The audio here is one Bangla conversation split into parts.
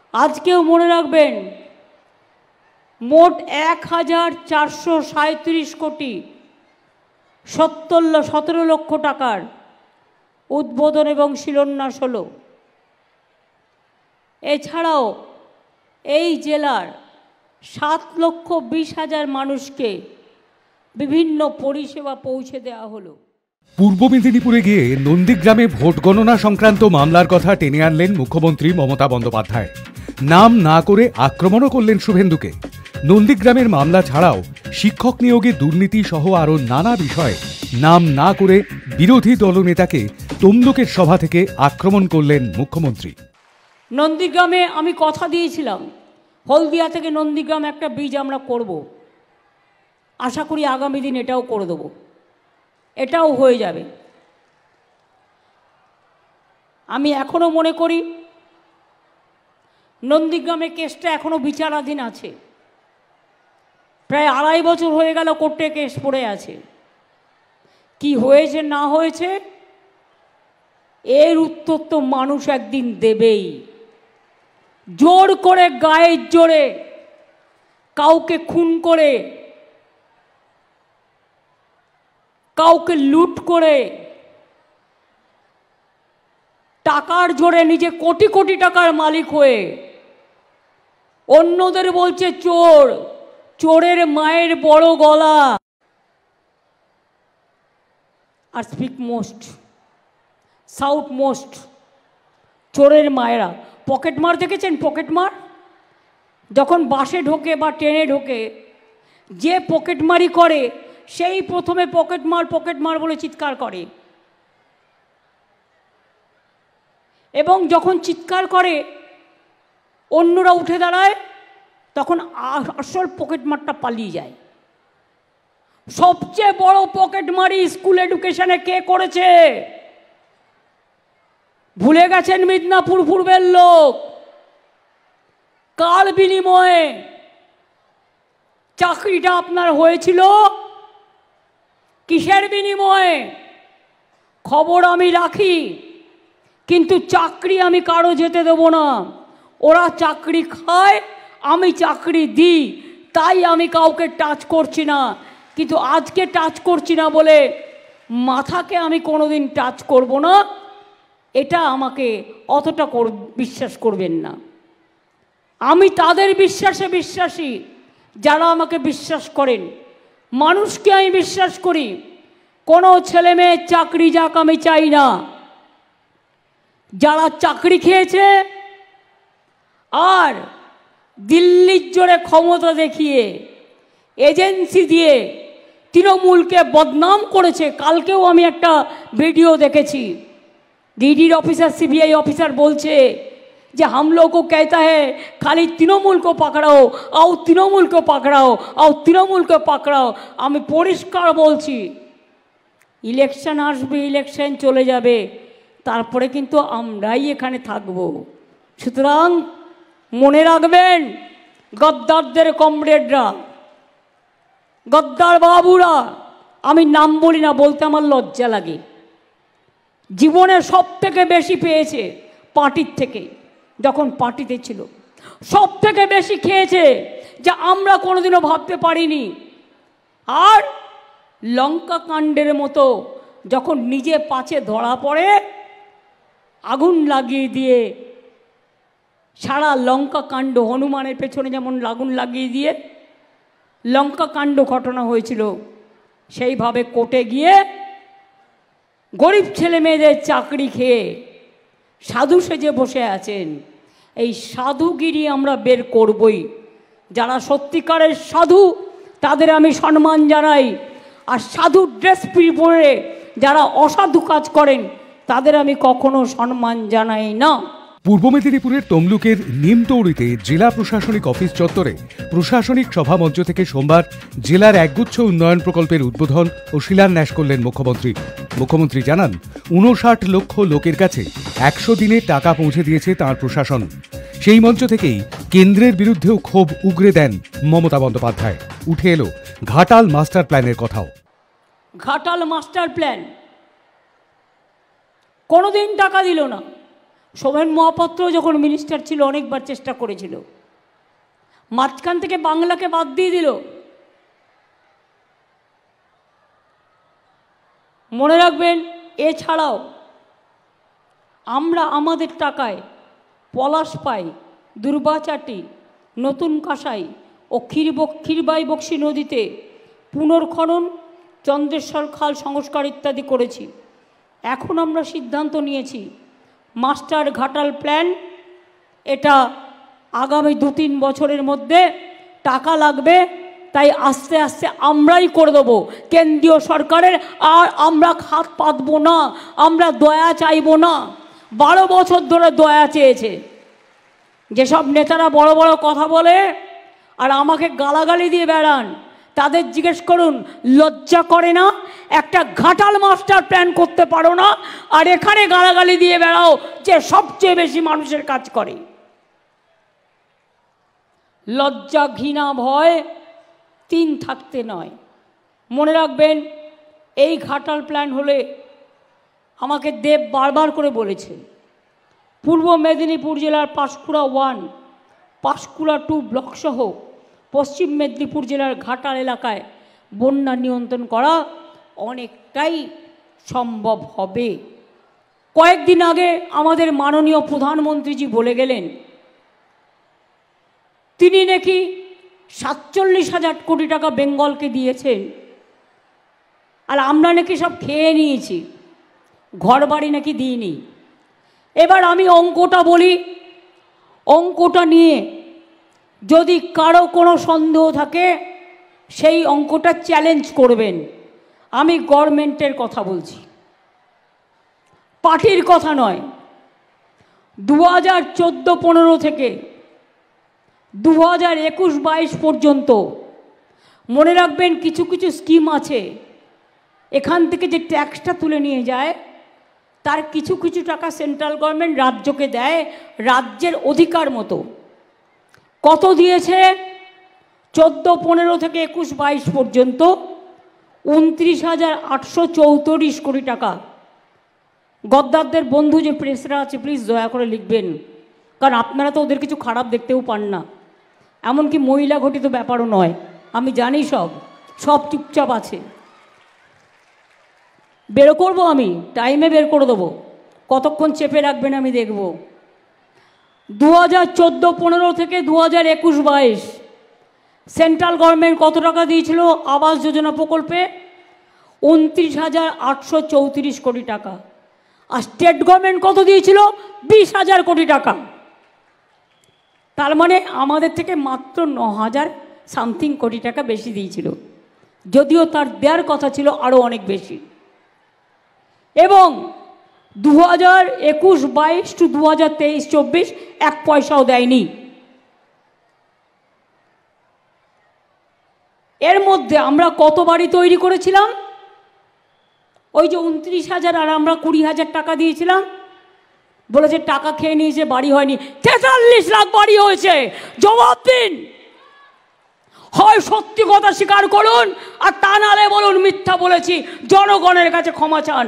আজকেও মনে রাখবেন, মোট 1437 কোটি 17 লক্ষ টাকার উদ্বোধন এবং শিলান্যাস হলো। এছাড়াও এই জেলার 7,20,000 মানুষকে বিভিন্ন পরিষেবা পৌঁছে দেওয়া হলো। পূর্ব মেদিনীপুরে গিয়ে নন্দীগ্রামে ভোট গণনা সংক্রান্ত মামলার কথা টেনে আনলেন মুখ্যমন্ত্রী মমতা বন্দ্যোপাধ্যায়। নাম না করে আক্রমণও করলেন শুভেন্দুকে। নন্দীগ্রামের মামলা ছাড়াও শিক্ষক নিয়োগে দুর্নীতি সহ আরও নানা বিষয়ে নাম না করে বিরোধী দলনেতাকে তমলুকের সভা থেকে আক্রমণ করলেন মুখ্যমন্ত্রী। নন্দীগ্রামে আমি কথা দিয়েছিলাম, হলদিয়া থেকে নন্দীগ্রাম একটা ব্রিজ আমরা করব। আশা করি আগামী দিন এটাও করে দেব, এটাও হয়ে যাবে। আমি এখনো মনে করি নন্দীগ্রামে কেসটা এখনো বিচারাধীন আছে। প্রায় 2.5 বছর হয়ে গেল কোর্টে কেস পড়ে আছে। কি হয়েছে না হয়েছে এর উত্তর তো মানুষ একদিন দেবেই। জোর করে, গায়ের জোরে কাউকে খুন করে, কাউকে লুট করে, টাকার জোরে নিজে কোটি কোটি টাকার মালিক হয়ে অন্যদের বলছে চোর, চোরের মায়ের বড় গলা। আর স্পিক মোস্ট, সাউথ মোস্ট, চোরের মায়েরা। পকেটমার দেখেছেন? পকেটমার যখন বাসে ঢোকে বা ট্রেনে ঢোকে, যে পকেটমারি করে সেই প্রথমে পকেটমার পকেটমার বলে চিৎকার করে, এবং যখন চিৎকার করে অন্যরা উঠে দাঁড়ায় তখন আসল পকেটমারটা পালিয়ে যায়। সবচেয়ে বড় পকেটমারি স্কুল এডুকেশনে কে করেছে? ভুলে গেছেন? মিদনাপুর পূর্বের লোক। কার বিনিময়ে চাকরিটা আপনার হয়েছিল? কিসের বিনিময়ে? খবর আমি রাখি, কিন্তু চাকরি আমি কারো যেতে দেব না। ওরা চাকরি খায়, আমি চাকরি দিই, তাই আমি কাউকে টাচ করছি না। কিন্তু আজকে টাচ করছি না বলে মাথাকে আমি কোনোদিন টাচ করব না, এটা আমাকে অতটা বিশ্বাস করবেন না। আমি তাদের বিশ্বাসে বিশ্বাসী যারা আমাকে বিশ্বাস করেন। মানুষকে আমি বিশ্বাস করি। কোনো ছেলে মেয়ের চাকরি যাক আমি চাই না। যারা চাকরি খেয়েছে আর দিল্লির জোরে ক্ষমতা দেখিয়ে এজেন্সি দিয়ে তৃণমূলকে বদনাম করেছে। কালকেও আমি একটা ভিডিও দেখেছি, ডিডির অফিসার, সিবিআই অফিসার বলছে যে हम लोग को कहता है खाली तृणमूल को पकड़ाओ, आओ तृणमूल को पकड़ाओ, आओ तृणमूल को पकड़ाओ। আমি পরিষ্কার বলছি, ইলেকশন আসবে, ইলেকশন চলে যাবে, তারপরে কিন্তু আমরাই এখানে থাকব। সুতরাং মনে রাখবেন, গদ্দারদের কমরেডরা, গদ্দার বাবুরা, আমি নাম বলি না, বলতে আমার লজ্জা লাগে, জীবনে সব থেকে বেশি পেয়েছে পার্টির থেকে। যখন পার্টিতে ছিল সব থেকে বেশি খেয়েছে, যা আমরা কোনোদিনও ভাবতে পারিনি। আর লঙ্কা কাণ্ডের মতো যখন নিজে পাছে ধরা পড়ে, আগুন লাগিয়ে দিয়ে সারা লঙ্কা কাণ্ড, হনুমানের পেছনে যেমন আগুন লাগিয়ে দিয়ে লঙ্কা কাণ্ড ঘটনা হয়েছিল, সেইভাবে কোর্টে গিয়ে গরিব ছেলে মেয়েদের চাকরি খেয়ে সাধু সেজে বসে আছেন। এই সাধুগিরি আমরা বের করবই। যারা সত্যিকারের সাধু তাদের আমি সম্মান জানাই, আর সাধু ড্রেস পরে যারা অসাধু কাজ করেন তাদের আমি কখনো সম্মান জানাই না। পূর্ব মেদিনীপুরের তমলুকের নিমতৌড়িতে জেলা প্রশাসনিক অফিস চত্বরে প্রশাসনিক সভামঞ্চ থেকে সোমবার জেলার একগুচ্ছ উন্নয়ন প্রকল্পের উদ্বোধন ও শিলান্যাস করলেন মুখ্যমন্ত্রী। মুখ্যমন্ত্রী জানান, 59 লক্ষ লোকের কাছে 100 দিনে টাকা পৌঁছে দিয়েছে তাঁর প্রশাসন। সেই মঞ্চ থেকেই কেন্দ্রের বিরুদ্ধেও ক্ষোভ উগরে দেন মমতা বন্দ্যোপাধ্যায়। উঠে এলো ঘাটাল মাস্টার প্ল্যানের কথাও। ঘাটাল মাস্টার প্ল্যান কোনোদিন টাকা দিল না। সোমেন মহাপাত্র যখন মিনিস্টার ছিল অনেকবার চেষ্টা করেছিল, মাঝখান থেকে বাংলাকে বাদ দিয়ে দিল। মনে রাখবেন, এছাড়াও আমরা আমাদের টাকায় পলাশ পাই, দুর্বাচাটি, নতুন কাঁসাই ও ক্ষীরবাই বক্সি নদীতে পুনর্খনন, চন্দ্রেশ্বর খাল সংস্কার ইত্যাদি করেছি। এখন আমরা সিদ্ধান্ত নিয়েছি মাস্টার ঘাটাল প্ল্যান, এটা আগামী 2-3 বছরের মধ্যে টাকা লাগবে, তাই আস্তে আস্তে আমরাই করে দেবো কেন্দ্রীয় সরকারের। আর আমরা হাত পাতবো না, আমরা দয়া চাইব না। 12 বছর ধরে দয়া চেয়েছে। যেসব নেতারা বড় বড় কথা বলে আর আমাকে গালাগালি দিয়ে বেড়ান, তাদের জিজ্ঞেস করুন লজ্জা করে না? একটা ঘাটাল মাস্টার প্ল্যান করতে পারো না, আর এখানে গালাগালি দিয়ে বেড়াও যে সবচেয়ে বেশি মানুষের কাজ করে। লজ্জা, ঘৃণা, ভয় 3 থাকতে নয়। মনে রাখবেন, এই ঘাটাল প্ল্যান হলে আমাকে দেব বারবার করে বলেছে, পূর্ব মেদিনীপুর জেলার পাঁশকুড়া 1, পাঁশকুড়া 2 ব্লক সহ পশ্চিম মেদিনীপুর জেলার ঘাটাল এলাকায় বন্যা নিয়ন্ত্রণ করা অনেকটাই সম্ভব হবে। কয়েকদিন আগে আমাদের মাননীয় প্রধানমন্ত্রীজি বলে গেলেন তিনি নাকি 47,000 কোটি টাকা বেঙ্গলকে দিয়েছেন, আর আমরা নাকি সব খেয়ে নিয়েছি, ঘর বাড়ি নাকি দিইনি। এবার আমি অঙ্কটা বলি, অঙ্কটা নিয়ে যদি কারো কোনো সন্দেহ থাকে সেই অঙ্কটা চ্যালেঞ্জ করবেন। আমি গভর্নমেন্টের কথা বলছি, পার্টির কথা নয়। 2014-15 থেকে 2021-22 পর্যন্ত মনে রাখবেন কিছু কিছু স্কিম আছে, এখান থেকে যে ট্যাক্সটা তুলে নিয়ে যায় তার কিছু কিছু টাকা সেন্ট্রাল গভর্নমেন্ট রাজ্যকে দেয় রাজ্যের অধিকার মতো। কত দিয়েছে? 14-15 থেকে 21-22 পর্যন্ত 29,834 কোটি টাকা। গদ্দারদের বন্ধু যে প্রেসরা আছে প্লিজ দয়া করে লিখবেন, কারণ আপনারা তো ওদের কিছু খারাপ দেখতেও পান না, এমনকি মহিলা ঘটিত ব্যাপারও নয়, আমি জানি। সব চুপচাপ আছে। বের করবো, আমি টাইমে বের করে দেবো, কতক্ষণ চেপে রাখবেন আমি দেখব। 2014-15 থেকে 2021-22 সেন্ট্রাল গভর্নমেন্ট কত টাকা দিয়েছিল আবাস যোজনা প্রকল্পে? 29,834 কোটি টাকা। আর স্টেট গভর্নমেন্ট কত দিয়েছিল? 20,000 কোটি টাকা। তার মানে আমাদের থেকে মাত্র 9,000 সামথিং কোটি টাকা বেশি দিয়েছিল, যদিও তার দেওয়ার কথা ছিল আরও অনেক বেশি। এবং 2021-22 টু 2023-24 1 পয়সাও দেয়নি। এর মধ্যে আমরা কত বাড়ি তৈরি করেছিলাম? ওই যে 29,000 আর আমরা 20,000 টাকা দিয়েছিলাম, বলেছে টাকা খেয়ে নিয়েছে, বাড়ি হয়নি। 43 লাখ বাড়ি হয়েছে। জবাব দিন, হয় সত্যি কথা স্বীকার করুন, আর তা নালে বলুন মিথ্যা বলেছি, জনগণের কাছে ক্ষমা চান।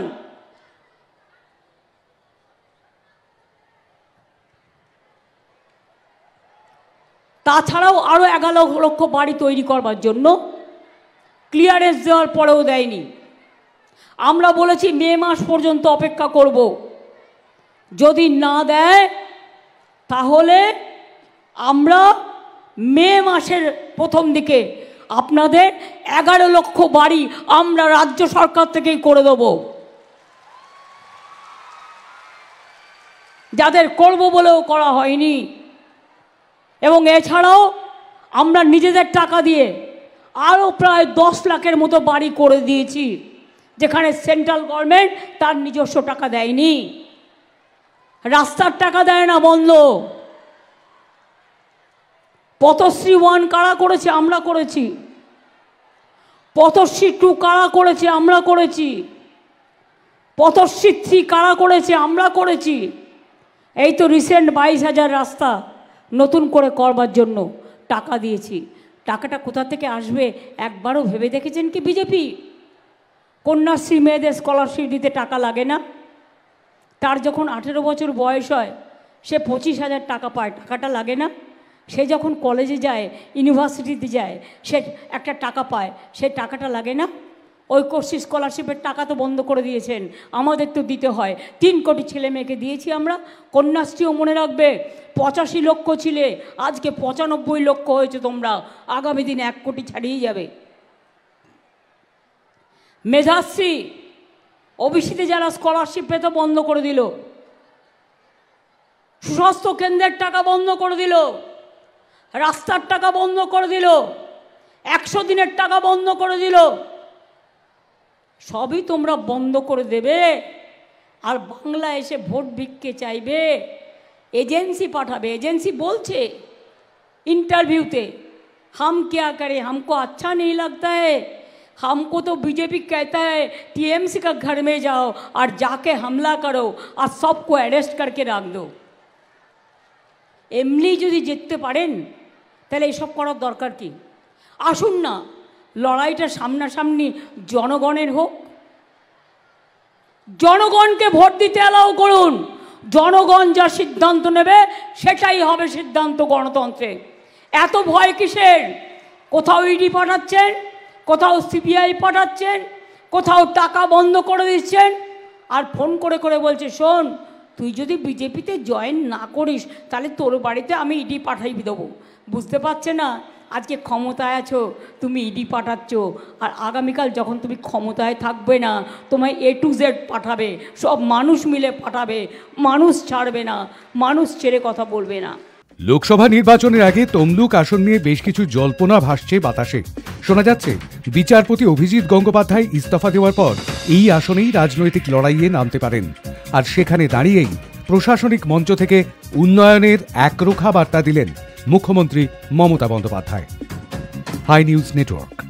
তাছাড়াও আরও 11 লক্ষ বাড়ি তৈরি করবার জন্য ক্লিয়ারেন্স দেওয়ার পরেও দেয়নি। আমরা বলেছি মে মাস পর্যন্ত অপেক্ষা করব, যদি না দেয় তাহলে আমরা মে মাসের প্রথম দিকে আপনাদের 11 লক্ষ বাড়ি আমরা রাজ্য সরকার থেকেই করে দেব। যাদের করব বলেও করা হয়নি। এবং এছাড়াও আমরা নিজেদের টাকা দিয়ে আরও প্রায় 10 লাখের মতো বাড়ি করে দিয়েছি, যেখানে সেন্ট্রাল গভর্নমেন্ট তার নিজস্ব টাকা দেয়নি। রাস্তার টাকা দেয় না, বন্ধ। পথশ্রী 1 কারা করেছে? আমরা করেছি। পথশ্রী 2 কারা করেছে? আমরা করেছি। পথশ্রী 3 কারা করেছে? আমরা করেছি। এই তো রিসেন্ট 22,000 রাস্তা নতুন করে করবার জন্য টাকা দিয়েছি। টাকাটা কোথা থেকে আসবে একবারও ভেবে দেখেছেন কি বিজেপি? কন্যাশ্রী মেয়েদের স্কলারশিপ দিতে টাকা লাগে না? তার যখন 18 বছর বয়স হয় সে 25,000 টাকা পায়, টাকাটা লাগে না? সে যখন কলেজে যায়, ইউনিভার্সিটিতে যায়, সে একটা টাকা পায়, সে টাকাটা লাগে না? ঐক্যশ্রী স্কলারশিপের টাকা তো বন্ধ করে দিয়েছেন, আমাদের তো দিতে হয়। 3 কোটি ছেলে মেয়েকে দিয়েছি আমরা। কন্যাশ্রীও মনে রাখবে, 85 লক্ষ ছিলে, আজকে 95 লক্ষ হয়েছে তোমরা, আগামী দিনে 1 কোটি ছাড়িয়ে যাবে। মেধাশ্রী, ওবিসিতে যারা স্কলারশিপ পেত বন্ধ করে দিল। সুস্বাস্থ্য কেন্দ্রের টাকা বন্ধ করে দিল, রাস্তার টাকা বন্ধ করে দিল, 100 দিনের টাকা বন্ধ করে দিল। সবই তোমরা বন্ধ করে দেবে, আর বাংলা এসে ভোট ভিক্ষে চাইবে, এজেন্সি পাঠাবে। এজেন্সি বলছে इंटरव्यूते, हम क्या करें, हमको अच्छा नहीं लगता है, हमको तो बीजेपी कहता है टीएमसी का घर में जाओ और जाके हमला करो और सबको अरेस्ट करके रख दो। एमनी যদি জিততে পারেন তাহলে এইসব করার দরকার কি? আসুন না, লড়াইটা সামনাসামনি জনগণের হোক, জনগণকে ভোট দিতে অ্যালাউ করুন। জনগণ যা সিদ্ধান্ত নেবে সেটাই হবে সিদ্ধান্ত গণতন্ত্রে। এত ভয় কিসের? কোথাও ইডি পাঠাচ্ছেন, কোথাও সিবিআই পাঠাচ্ছেন, কোথাও টাকা বন্ধ করে দিচ্ছেন, আর ফোন করে করে বলছে শোন, তুই যদি বিজেপিতে জয়েন না করিস তাহলে তোর বাড়িতে আমি ইডি পাঠাই দেবো। বুঝতে পারছে না আজকে ক্ষমতায় আছো, তুমি ইডি পাঠাচ্ছ, আর আগামীকাল যখন তুমি ক্ষমতায় থাকবে না তোমায় A to Z পাঠাবে, সব মানুষ মিলে পাঠাবে, মানুষ ছাড়বে না, মানুষ ছেড়ে কথা বলবে না। লোকসভা নির্বাচনের আগে তমলুক আসন নিয়ে বেশ কিছু জল্পনা ভাসছে বাতাসে। শোনা যাচ্ছে বিচারপতি অভিজিৎ গঙ্গোপাধ্যায় ইস্তফা দেওয়ার পর এই আসনেই রাজনৈতিক লড়াইয়ে নামতে পারেন, আর সেখানে দাঁড়িয়েই প্রশাসনিক মঞ্চ থেকে উন্নয়নের একরোখা বার্তা দিলেন মুখ্যমন্ত্রী Mamata Bandyopadhyay. High news network.